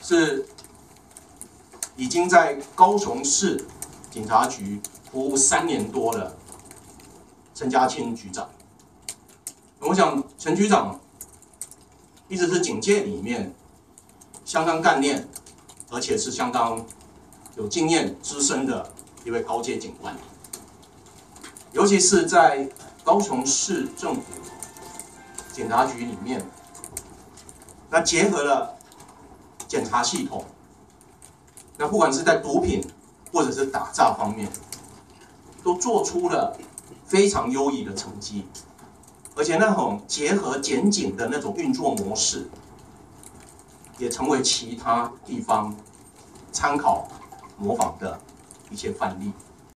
是已经在高雄市警察局服务3年多了陈家清局长。我想陈局长一直是警界里面相当干练，而且是相当有经验、资深的一位高阶警官。尤其是在高雄市政府警察局里面，那结合了检察系统，那不管是在毒品或者是打诈方面，都做出了非常优异的成绩。而且那种结合检警的那种运作模式，也成为其他地方参考模仿的一些范例。